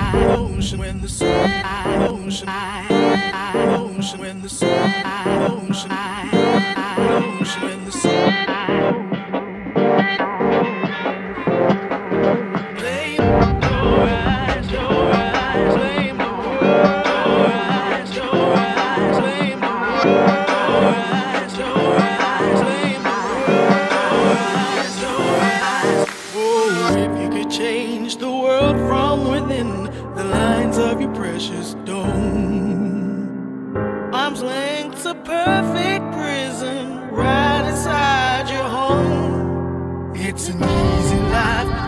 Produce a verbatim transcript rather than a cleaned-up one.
ocean when the sun, ocean, ocean when the sun, ocean, ocean when the sun. Blame your eyes, your eyes, blame the world. Your eyes, your eyes, blame the world. Your eyes, your eyes, blame the world. Your eyes, your eyes. Oh, if you could change the world from within the lines of your precious dome, arm's length's a perfect prison right inside your home. It's an easy life